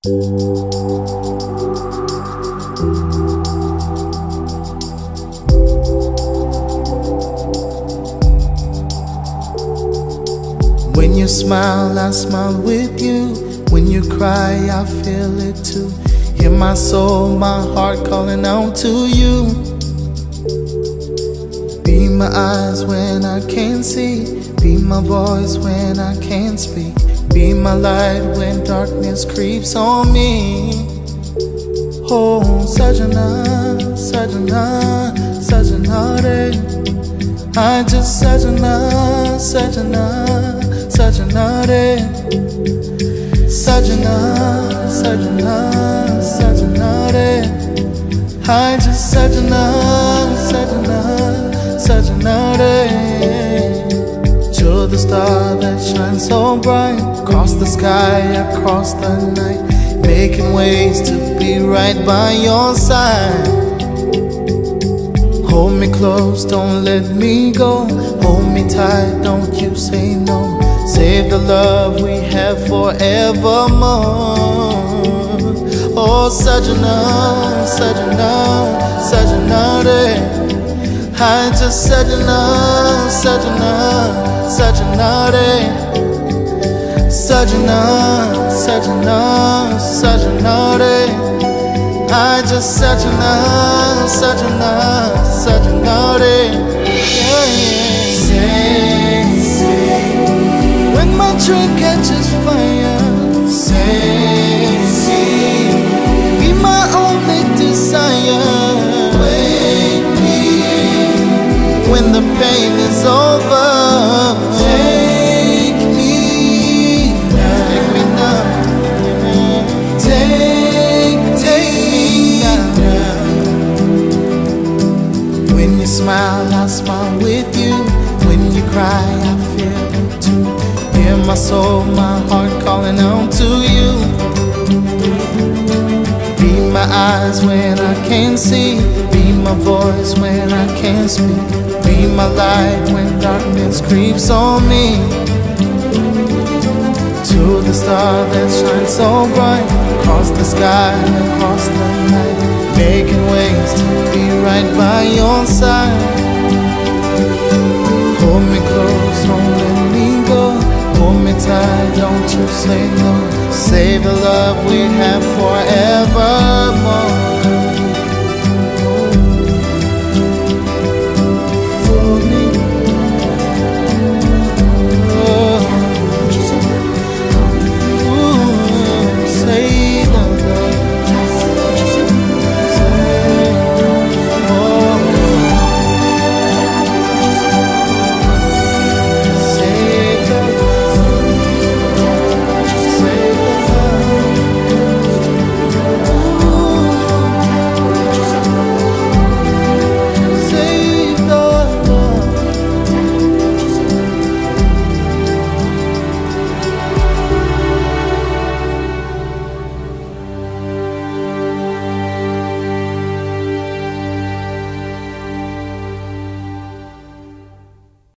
When you smile, I smile with you. When you cry, I feel it too. Hear my soul, my heart calling out to you. Be my eyes when I can't see. Be my voice when I can't speak. Be my light when darkness creeps on me. Oh, Sajana, Sajana, Sajana re. I just Sajana, Sajana, Sajana re. Sajana, Sajana, Sajana re. I just Sajana, Sajana, Sajana re. To the star that shines so bright, across the sky, across the night, making ways to be right by your side. Hold me close, don't let me go. Hold me tight, don't you say no. Save the love we have forevermore. Oh, Sajana, Sajana, Sajana re. I just Sajana, Sajana, Sajana re. Sajana, Sajana, Sajana re. I just Sajana, Sajana, Sajana re. Yeah, yeah. Say, when my train catches fire, say, be my only desire. Wake me when the pain is over. Take me now, take me now. Take me now. When you smile, I smile with you. When you cry, I feel it too. Hear my soul, my heart calling out to you. Be my eyes when I can't see. Be my voice when I can't speak. Be my light when darkness creeps on me. To the star that shines so bright, across the sky, across the night, making ways to be right by your side. Hold me close, don't let me go. Hold me tight, don't you say no. Save the love we have forevermore.